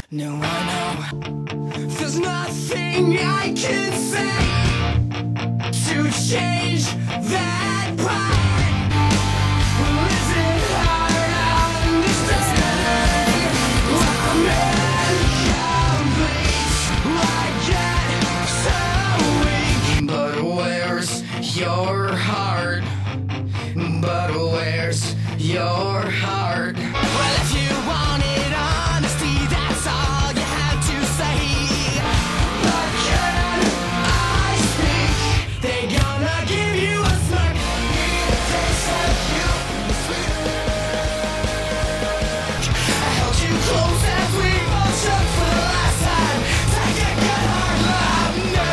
No, I know there's nothing I can say to change that part. Is it hard to understand? I'm incomplete. I get so weak. But where's your heart? But where's your heart? Well, if you wanted honesty, that's all you had to say. But can I speak? They gonna give you a smirk. It tastes like you. I held you close as we both shook for the last time. Take a good hard look.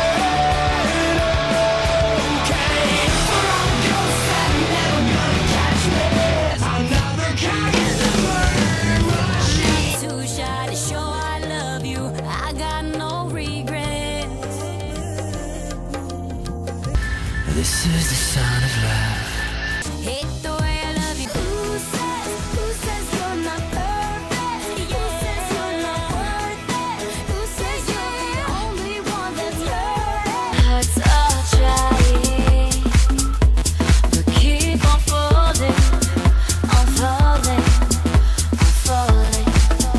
Okay, for all the ghosts that never gonna catch me. Another cog in the murder machine. Too shy to show I love you. I got no regrets. This is the sound of love. Hate the way I love you. Who says you're not perfect? Who says you're not worth it? Who says you're the only one that's hurting? Hearts are trying, but keep on falling, on falling, on falling.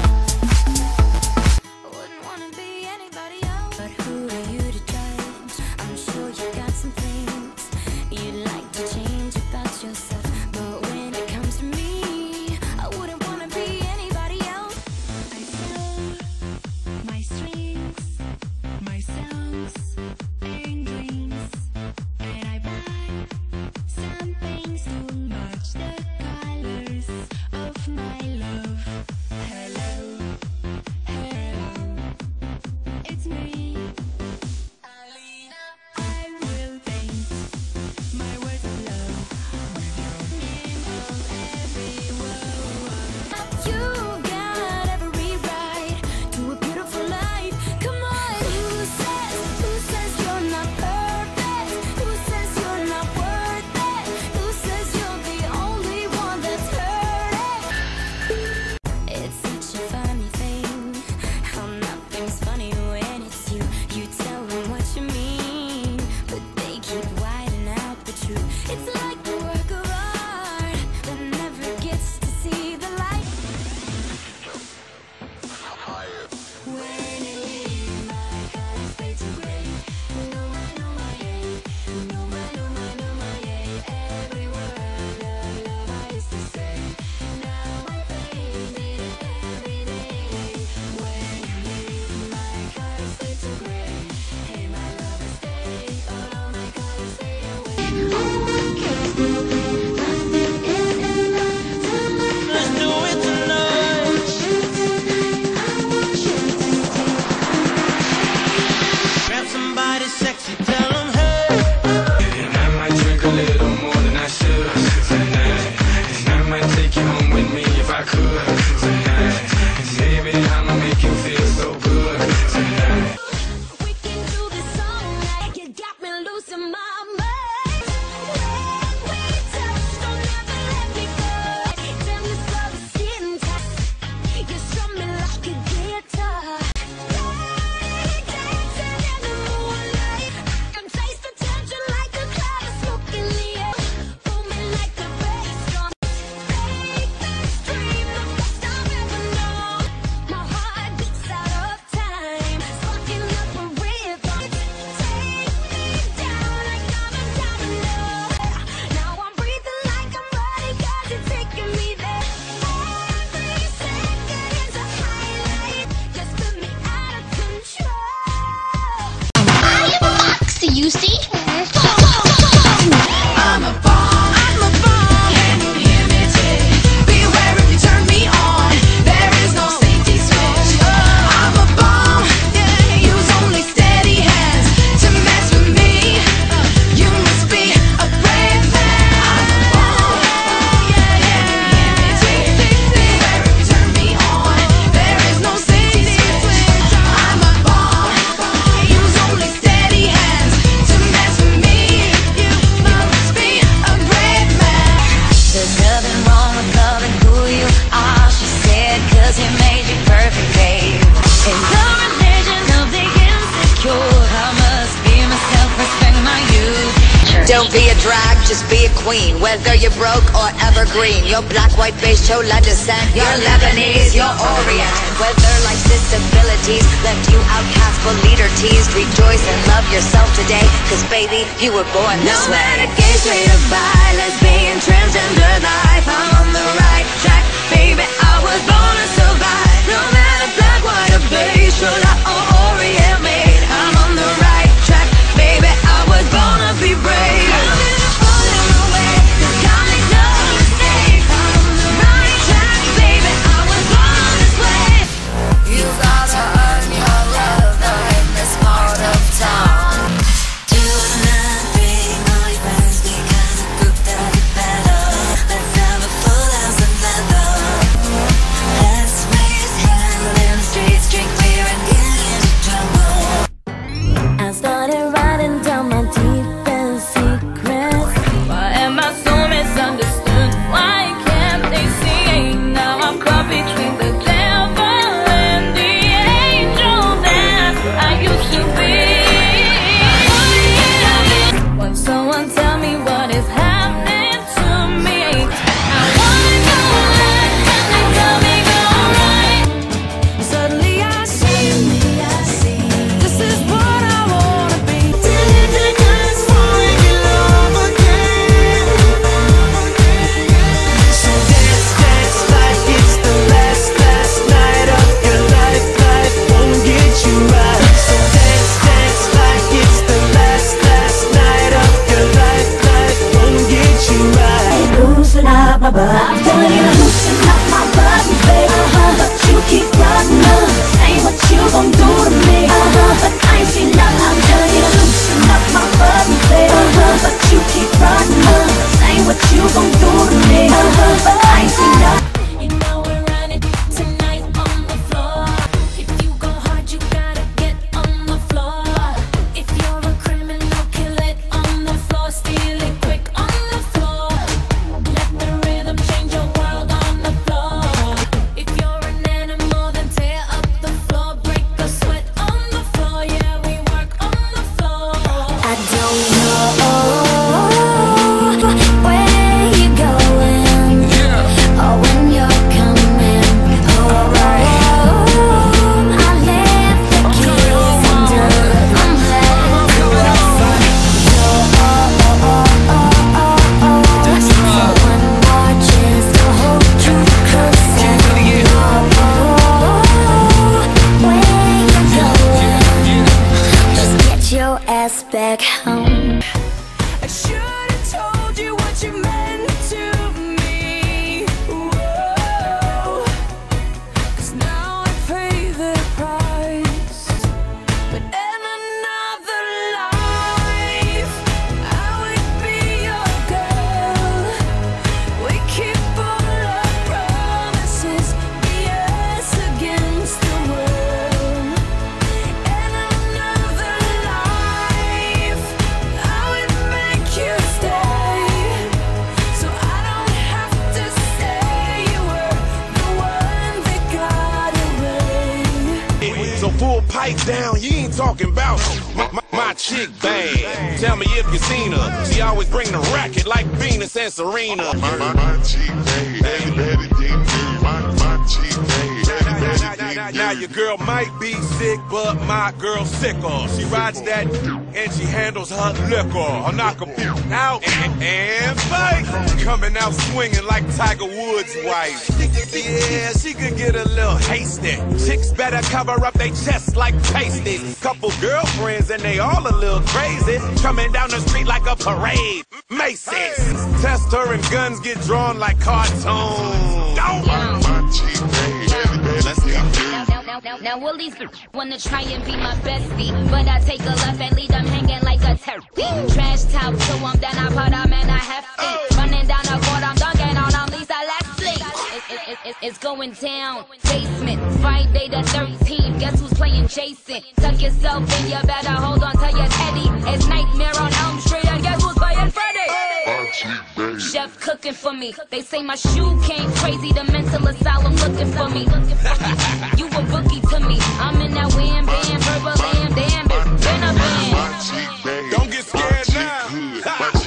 I wouldn't wanna be anybody else, but who are you to judge? I'm sure you got some things you'd like to change about yourself, but when it comes to me, I wouldn't wanna be anybody else. I sell my strings, my songs and dreams, and I buy some things to match the colors of my love. Hello, hello, it's me, Alina. I will paint my words of love with your name on every word. You got every right to a beautiful life. Come on, who says you're not perfect? Who says you're not worth it? Who says you're the only one that's hurting? It's such a funny thing how nothing's funny when it's you. You tell them what you mean, but they keep whiting out the truth. It's like a work of art that never gets to see the light. When you leave, my colors fade to gray. No, my, yeah. No, my, yeah. Every word of love I used to say. Now I paint it every day. When you leave, my colors fade to gray. Hey, my lover, stay. All my colors fade away. Let's do it tonight. Grab somebody sexy, tell them hey. And I might drink a little more than I should tonight. And I might take you home with me if I could tonight. And baby, I'ma make you feel so good tonight. We can do this all night. You got me losing my mind. When we touch, don't ever let me go. Damn, this love is getting tight. You strum me like a guitar. Dancing in the moonlight. I can Don't be a drag, just be a queen. Whether you're broke or evergreen, you're black, white, beige, chola descent, you're Lebanese, you're Orient. Whether life's disabilities left you outcast but leader teased, rejoice and love yourself today, cause baby, you were born this way. No matter gay, straight or bi, lesbian, transgender life, I'm on the right track, baby, I was born to survive. No matter black, white or beige, chola or Orient made, I'm on the right track, baby, I was born to be brave. I'm telling you, loosen up my buttons, baby. But you keep running up. Ain't what you gon' do to me. But I ain't seen nothing. I'm telling you, loosen up my buttons, baby. But you keep running up. Ain't what you gon' do to me. But I ain't seen nothing. You know we're running tonight on the floor. If you go hard, you gotta get on the floor. If you're a criminal, kill it on the floor. Steal it quick on the floor. Let the rhythm change your world on the floor. If you're an animal, then tear up the floor. Break the sweat on the floor. Yeah, we work on the floor. I don't know where you're going or when you're coming home. I left the keys under the mat. So one more chance to hold you close and know where you're going. Just get your ass back home. I should've told you what you meant to me. Whoa. 'Cause now I pay the price. But in another life, I would be your girl. We keep all our promises, be us against the world. In another life, I would make you stay, so I don't have to say you were the one that got away. So full pipe down, you ain't talking about my chick bad. Tell me if you seen her. She always bring the racket like Venus and Serena. My cheek bad, my cheek bad. Now your girl might be sick, but my girl's sicker. She rides that and she handles her liquor. I'll knock a few out and fight. Coming out swinging like Tiger Woods' wife. Yeah, she could get a little hasty. Chicks better cover up their chests like pasties. Couple girlfriends and they all a little crazy. Coming down the street like a parade. Macy's. Test her and guns get drawn like cartoons. My cheek bad. Let's go. Now all these wanna try and be my bestie, but I take a left and leave them hanging like a turkey. Trash talk to them, then I put them in a hefty. Running down the court, I'm dunking on them, Lisa Leslie. It's going down. Basement, Friday the 13th. Guess who's playing Jason? Tuck yourself in, you better hold on to your teddy. It's Nightmare on Elm Street, and guess who's playing Freddy? Chef cooking for me. They say my shoe came crazy. The mental asylum looking for me. You a bookie to me. I'm in that wham bam, purple lamb, damn it. Been a band. Don't get scared now.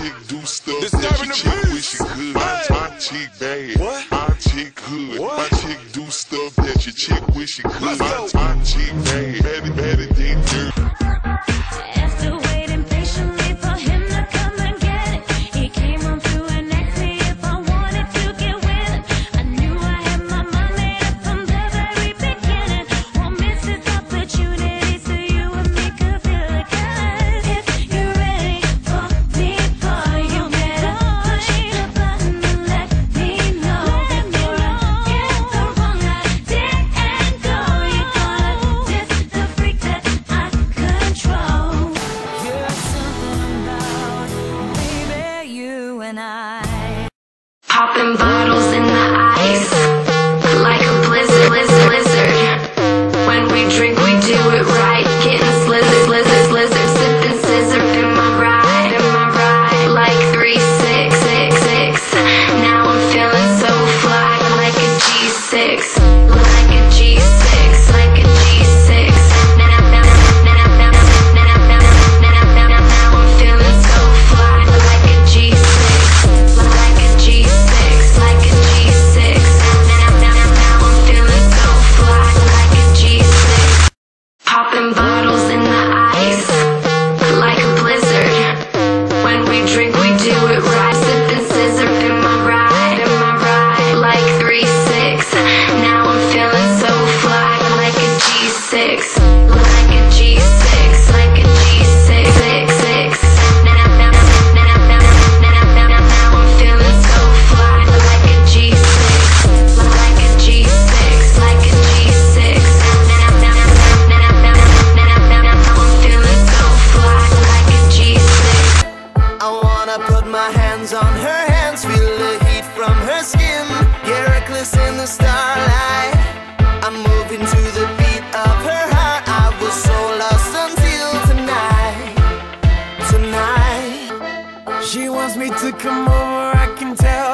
hands on her hands, feel the heat from her skin. Yeah, reckless in the starlight, I'm moving to the beat of her heart. I was so lost until tonight. She wants me to come over, I can tell.